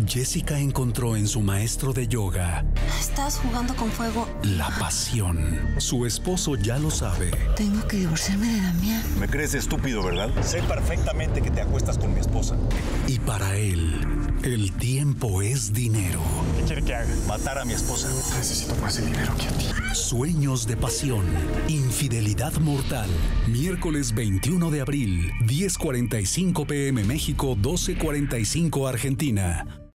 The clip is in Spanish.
Jessica encontró en su maestro de yoga Estás jugando con fuego. la pasión. Su esposo ya lo sabe. Tengo que divorciarme de Damián. Me crees estúpido, ¿verdad? Sé perfectamente que te acuestas con mi esposa. Y para él, el tiempo es dinero. ¿Qué quiere que haga? Matar a mi esposa. Necesito más de dinero que a ti. Sueños de pasión. Infidelidad mortal. Miércoles 21 de abril, 10:45 p.m. México, 12:45 Argentina.